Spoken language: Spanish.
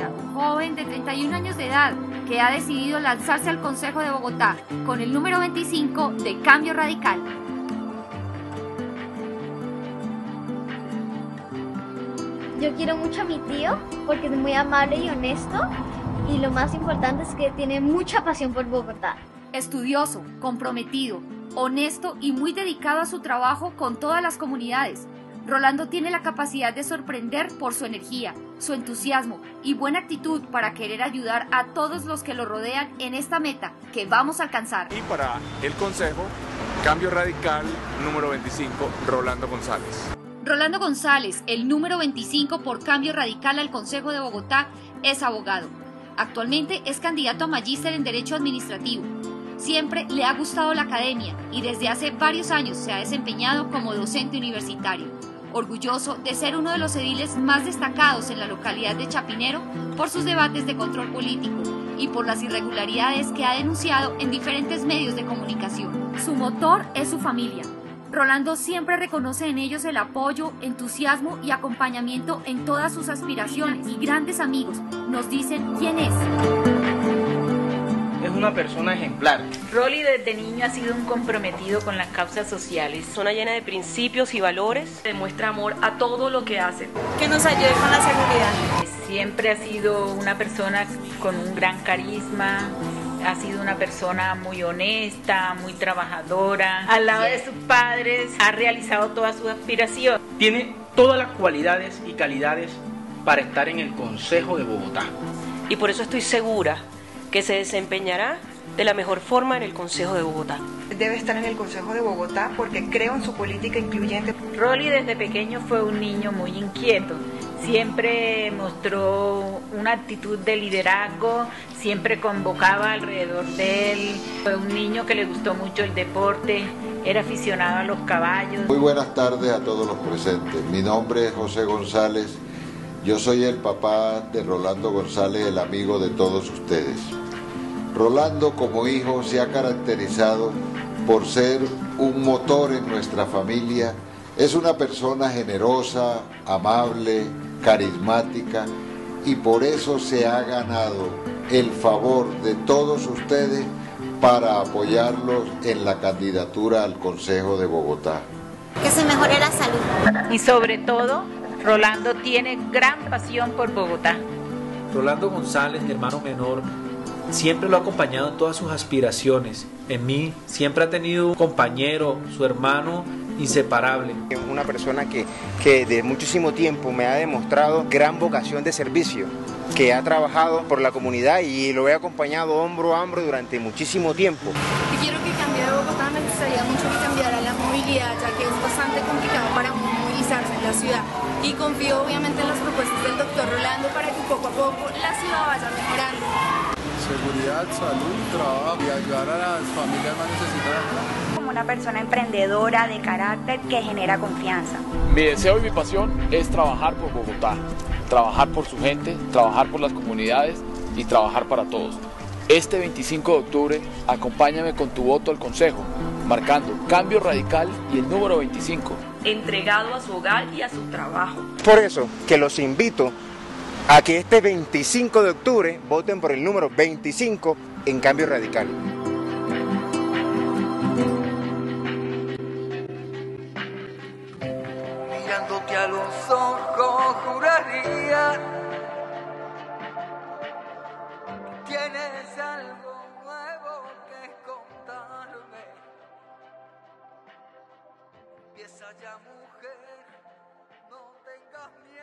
García, joven de 31 años de edad, que ha decidido lanzarse al Consejo de Bogotá con el número 25 de Cambio Radical. Yo quiero mucho a mi tío porque es muy amable y honesto, y lo más importante es que tiene mucha pasión por Bogotá. Estudioso, comprometido, honesto y muy dedicado a su trabajo con todas las comunidades. Rolando tiene la capacidad de sorprender por su energía, su entusiasmo y buena actitud para querer ayudar a todos los que lo rodean en esta meta que vamos a alcanzar. Y para el Consejo, Cambio Radical número 25, Rolando González. Rolando González, el número 25 por Cambio Radical al Consejo de Bogotá, es abogado. Actualmente es candidato a magíster en Derecho Administrativo. Siempre le ha gustado la academia y desde hace varios años se ha desempeñado como docente universitario. Orgulloso de ser uno de los ediles más destacados en la localidad de Chapinero por sus debates de control político y por las irregularidades que ha denunciado en diferentes medios de comunicación. Su motor es su familia. Rolando siempre reconoce en ellos el apoyo, entusiasmo y acompañamiento en todas sus aspiraciones, y grandes amigos nos dicen quién es. Es una persona ejemplar. Rolly desde niño ha sido un comprometido con las causas sociales. Persona llena de principios y valores. Demuestra amor a todo lo que hace. Que nos ayude con la seguridad. Siempre ha sido una persona con un gran carisma. Ha sido una persona muy honesta, muy trabajadora. Al lado de sus padres ha realizado todas sus aspiraciones. Tiene todas las cualidades y calidades para estar en el Consejo de Bogotá. Y por eso estoy segura que se desempeñará de la mejor forma en el Consejo de Bogotá. Debe estar en el Consejo de Bogotá porque creo en su política incluyente. Rolly desde pequeño fue un niño muy inquieto. Siempre mostró una actitud de liderazgo, siempre convocaba alrededor de él. Fue un niño que le gustó mucho el deporte, era aficionado a los caballos. Muy buenas tardes a todos los presentes. Mi nombre es José González. Yo soy el papá de Rolando González, el amigo de todos ustedes. Rolando como hijo se ha caracterizado por ser un motor en nuestra familia. Es una persona generosa, amable, carismática, y por eso se ha ganado el favor de todos ustedes para apoyarlos en la candidatura al Consejo de Bogotá. Que se mejore la salud. Y sobre todo, Rolando tiene gran pasión por Bogotá. Rolando González, mi hermano menor, siempre lo ha acompañado en todas sus aspiraciones. En mí siempre ha tenido un compañero, su hermano inseparable. Una persona que de muchísimo tiempo me ha demostrado gran vocación de servicio, que ha trabajado por la comunidad y lo he acompañado hombro a hombro durante muchísimo tiempo. Si quiero que cambie de Bogotá, me gustaría mucho que cambiara la movilidad, ya que es bastante complicado para movilizarse en la ciudad. Y confío obviamente en las propuestas del doctor Rolando para que poco a poco la ciudad vaya mejorando. Seguridad, salud, trabajo y ayudar a las familias más necesitadas. Como una persona emprendedora de carácter que genera confianza. Mi deseo y mi pasión es trabajar por Bogotá, trabajar por su gente, trabajar por las comunidades y trabajar para todos. Este 25 de octubre, acompáñame con tu voto al Consejo, marcando Cambio Radical y el número 25. Entregado a su hogar y a su trabajo. Por eso que los invito a que este 25 de octubre voten por el número 25 en Cambio Radical. Mirándote a los ojos juraría que tienes algo nuevo que contarme. Empieza ya, mujer, no tengas miedo.